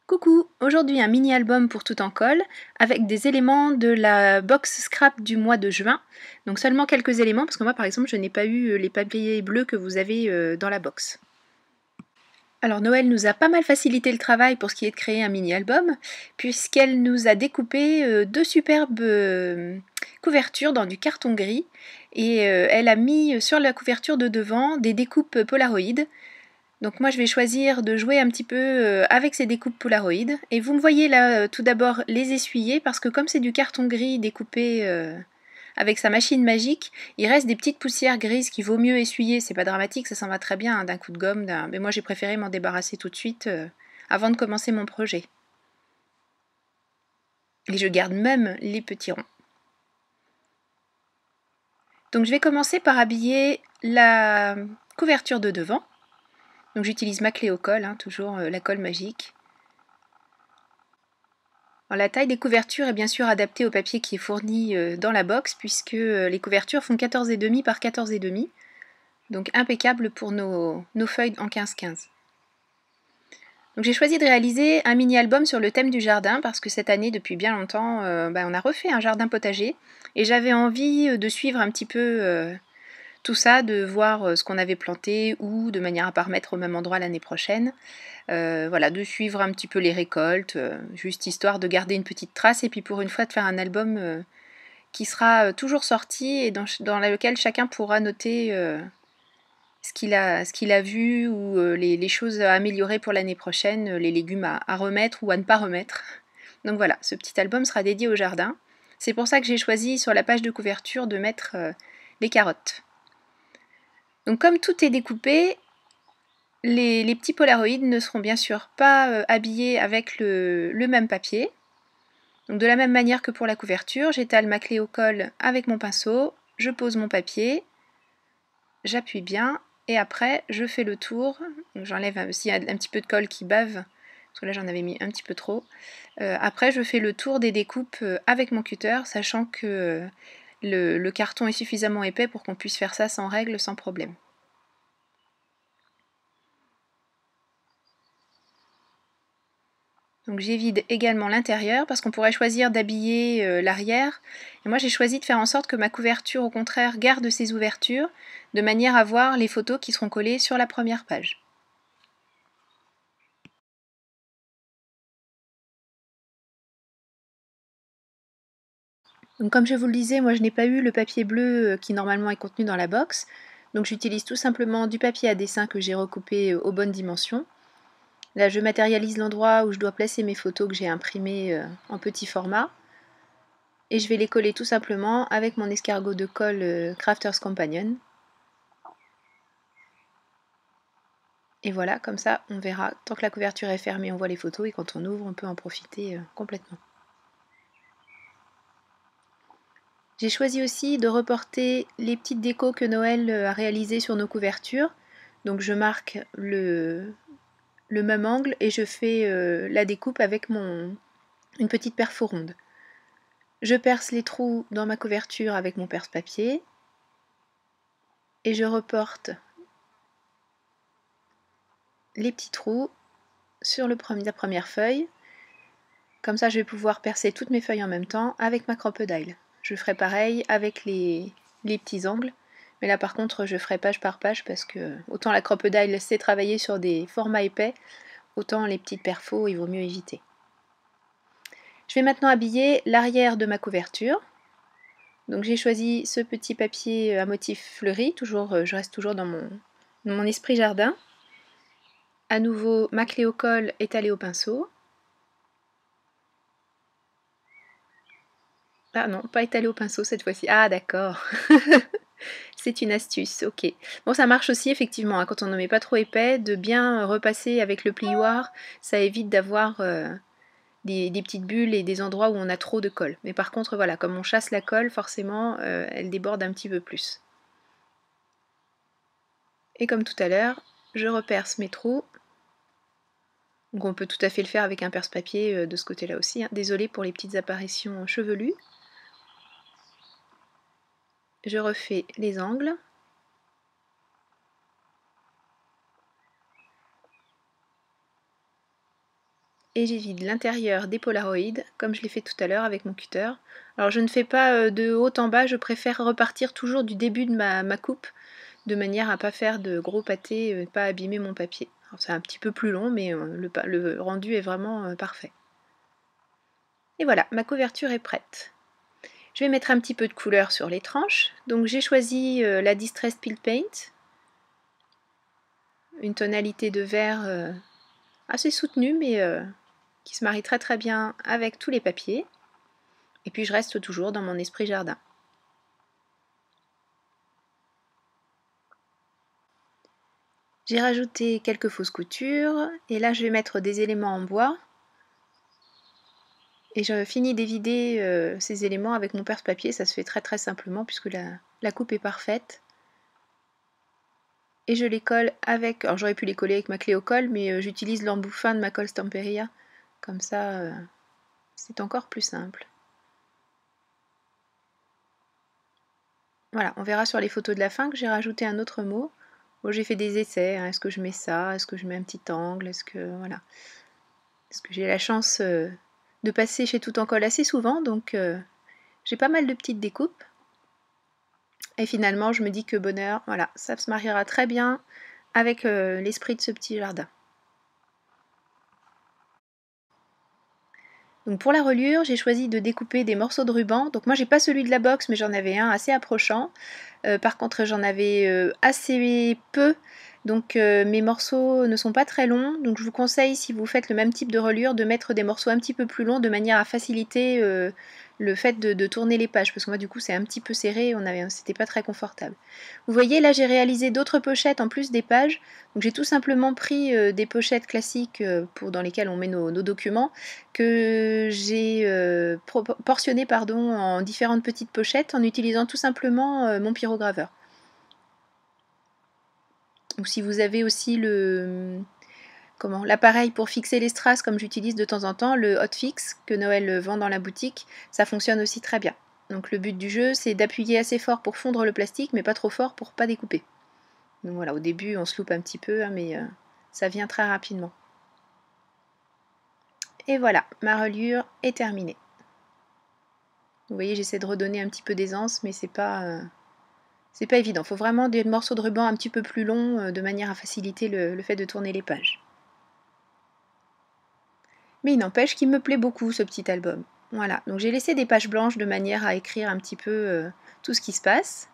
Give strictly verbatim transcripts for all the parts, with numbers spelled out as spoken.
Coucou, aujourd'hui un mini-album pour tout en colle avec des éléments de la box scrap du mois de juin. Donc seulement quelques éléments parce que moi par exemple je n'ai pas eu les papiers bleus que vous avez dans la box. Alors Noël nous a pas mal facilité le travail pour ce qui est de créer un mini-album puisqu'elle nous a découpé deux superbes couvertures dans du carton gris et elle a mis sur la couverture de devant des découpes Polaroid. Donc moi je vais choisir de jouer un petit peu avec ces découpes Polaroid. Et vous me voyez là tout d'abord les essuyer parce que comme c'est du carton gris découpé euh, avec sa machine magique, il reste des petites poussières grises qu'il vaut mieux essuyer. C'est pas dramatique, ça s'en va très bien hein, d'un coup de gomme. Mais moi j'ai préféré m'en débarrasser tout de suite euh, avant de commencer mon projet. Et je garde même les petits ronds. Donc je vais commencer par habiller la couverture de devant. Donc j'utilise ma clé au colle, hein, toujours euh, la colle magique. Alors, la taille des couvertures est bien sûr adaptée au papier qui est fourni euh, dans la box puisque euh, les couvertures font quatorze virgule cinq par quatorze virgule cinq. Donc impeccable pour nos, nos feuilles en quinze quinze. Donc j'ai choisi de réaliser un mini-album sur le thème du jardin parce que cette année, depuis bien longtemps, euh, bah, on a refait un jardin potager et j'avais envie de suivre un petit peu euh, tout ça, de voir ce qu'on avait planté ou de manière à ne pas remettre au même endroit l'année prochaine. Euh, voilà, de suivre un petit peu les récoltes, euh, juste histoire de garder une petite trace et puis pour une fois de faire un album euh, qui sera toujours sorti et dans, dans lequel chacun pourra noter euh, ce qu'il a, ce qu'il a vu ou euh, les, les choses à améliorer pour l'année prochaine, les légumes à, à remettre ou à ne pas remettre. Donc voilà, ce petit album sera dédié au jardin. C'est pour ça que j'ai choisi sur la page de couverture de mettre euh, les carottes. Donc comme tout est découpé, les, les petits polaroïdes ne seront bien sûr pas euh, habillés avec le, le même papier. Donc de la même manière que pour la couverture, j'étale ma clé au colle avec mon pinceau, je pose mon papier, j'appuie bien et après je fais le tour. J'enlève aussi un, un petit peu de colle qui bave, parce que là j'en avais mis un petit peu trop. Euh, après je fais le tour des découpes euh, avec mon cutter, sachant que euh, le, le carton est suffisamment épais pour qu'on puisse faire ça sans règle, sans problème. Donc j'évite également l'intérieur parce qu'on pourrait choisir d'habiller euh, l'arrière. Et moi j'ai choisi de faire en sorte que ma couverture au contraire garde ses ouvertures de manière à voir les photos qui seront collées sur la première page. Donc comme je vous le disais, moi je n'ai pas eu le papier bleu qui normalement est contenu dans la box. Donc j'utilise tout simplement du papier à dessin que j'ai recoupé aux bonnes dimensions. Là je matérialise l'endroit où je dois placer mes photos que j'ai imprimées en petit format. Et je vais les coller tout simplement avec mon escargot de colle Crafters Companion. Et voilà, comme ça on verra, tant que la couverture est fermée on voit les photos et quand on ouvre on peut en profiter complètement. J'ai choisi aussi de reporter les petites décos que Noël a réalisées sur nos couvertures. Donc je marque le, le même angle et je fais euh, la découpe avec mon, une petite perfo ronde. Je perce les trous dans ma couverture avec mon perce-papier et je reporte les petits trous sur le premier, la première feuille. Comme ça je vais pouvoir percer toutes mes feuilles en même temps avec ma crocodile. Je ferai pareil avec les, les petits angles. Mais là par contre je ferai page par page parce que autant la crocodile sait travailler sur des formats épais, autant les petites perfos il vaut mieux éviter. Je vais maintenant habiller l'arrière de ma couverture. Donc j'ai choisi ce petit papier à motif fleuri, toujours, je reste toujours dans mon, dans mon esprit jardin. À nouveau ma clé au colle étalée au pinceau. Ah non, pas étalée au pinceau cette fois-ci. Ah d'accord. C'est une astuce, ok. Bon, ça marche aussi effectivement, hein, quand on ne met pas trop épais, de bien repasser avec le plioir, ça évite d'avoir euh, des, des petites bulles et des endroits où on a trop de colle. Mais par contre, voilà, comme on chasse la colle, forcément, euh, elle déborde un petit peu plus. Et comme tout à l'heure, je reperce mes trous. Donc on peut tout à fait le faire avec un perce-papier euh, de ce côté-là aussi. Hein. Désolée pour les petites apparitions chevelues. Je refais les angles. et j'ai vide l'intérieur des Polaroids, comme je l'ai fait tout à l'heure avec mon cutter. Alors je ne fais pas de haut en bas, je préfère repartir toujours du début de ma, ma coupe, de manière à ne pas faire de gros pâtés, et pas abîmer mon papier. C'est un petit peu plus long, mais le, le rendu est vraiment parfait. Et voilà, ma couverture est prête. Je vais mettre un petit peu de couleur sur les tranches. Donc j'ai choisi euh, la Distressed Peel Paint, une tonalité de vert euh, assez soutenue, mais euh, qui se marie très très bien avec tous les papiers. Et puis je reste toujours dans mon esprit jardin. J'ai rajouté quelques fausses coutures, et là je vais mettre des éléments en bois. Et je finis d'évider euh, ces éléments avec mon perce-papier, ça se fait très très simplement puisque la, la coupe est parfaite. Et je les colle avec, alors j'aurais pu les coller avec ma clé au colle, mais euh, j'utilise l'embout fin de ma colle Stamperia, comme ça euh, c'est encore plus simple. Voilà, on verra sur les photos de la fin que j'ai rajouté un autre mot. Bon, j'ai fait des essais, hein. Est-ce que je mets ça, est-ce que je mets un petit angle, est-ce que voilà. Est-ce que j'ai la chance euh, de passer chez Tout en Colle assez souvent, donc euh, j'ai pas mal de petites découpes. Et finalement, je me dis que bonheur, voilà, ça se mariera très bien avec euh, l'esprit de ce petit jardin. Donc pour la reliure, j'ai choisi de découper des morceaux de ruban. Donc moi, j'ai pas celui de la box, mais j'en avais un assez approchant. Euh, par contre, j'en avais euh, assez peu. Donc euh, mes morceaux ne sont pas très longs. Donc je vous conseille, si vous faites le même type de reliure, de mettre des morceaux un petit peu plus longs de manière à faciliter euh, le fait de, de tourner les pages. Parce que moi, du coup, c'est un petit peu serré. On avait, c'était pas très confortable. Vous voyez, là, j'ai réalisé d'autres pochettes en plus des pages. Donc j'ai tout simplement pris euh, des pochettes classiques euh, pour, dans lesquelles on met nos, nos documents, que j'ai euh, portionné pardon, en différentes petites pochettes en utilisant tout simplement euh, mon pyrograveur. Ou si vous avez aussi le comment l'appareil pour fixer les strass comme j'utilise de temps en temps, le Hotfix que Noël vend dans la boutique, ça fonctionne aussi très bien. Donc le but du jeu, c'est d'appuyer assez fort pour fondre le plastique, mais pas trop fort pour pas découper. Donc voilà, au début on se loupe un petit peu, hein, mais euh, ça vient très rapidement. Et voilà, ma reliure est terminée. Vous voyez, j'essaie de redonner un petit peu d'aisance, mais c'est pas, euh, c'est pas évident. Il faut vraiment des morceaux de ruban un petit peu plus longs, euh, de manière à faciliter le, le fait de tourner les pages. Mais il n'empêche qu'il me plaît beaucoup ce petit album. Voilà, donc j'ai laissé des pages blanches de manière à écrire un petit peu euh, tout ce qui se passe.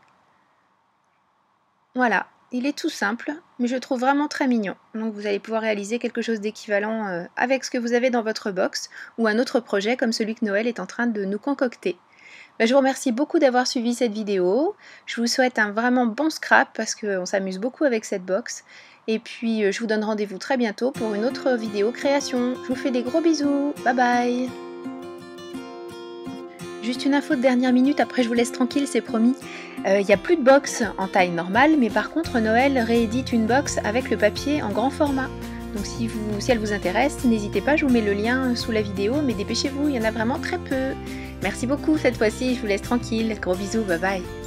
Voilà, il est tout simple, mais je le trouve vraiment très mignon. Donc vous allez pouvoir réaliser quelque chose d'équivalent euh, avec ce que vous avez dans votre box, ou un autre projet comme celui que Noël est en train de nous concocter. Ben, je vous remercie beaucoup d'avoir suivi cette vidéo. Je vous souhaite un vraiment bon scrap parce qu'on s'amuse beaucoup avec cette box. Et puis je vous donne rendez-vous très bientôt pour une autre vidéo création. Je vous fais des gros bisous. Bye bye. Juste une info de dernière minute, après je vous laisse tranquille, c'est promis. Il euh, n'y a plus de box en taille normale, mais par contre Noël réédite une box avec le papier en grand format. Donc si, vous, si elle vous intéresse, n'hésitez pas, je vous mets le lien sous la vidéo, mais dépêchez-vous, il y en a vraiment très peu. Merci beaucoup cette fois-ci, je vous laisse tranquille, gros bisous, bye bye.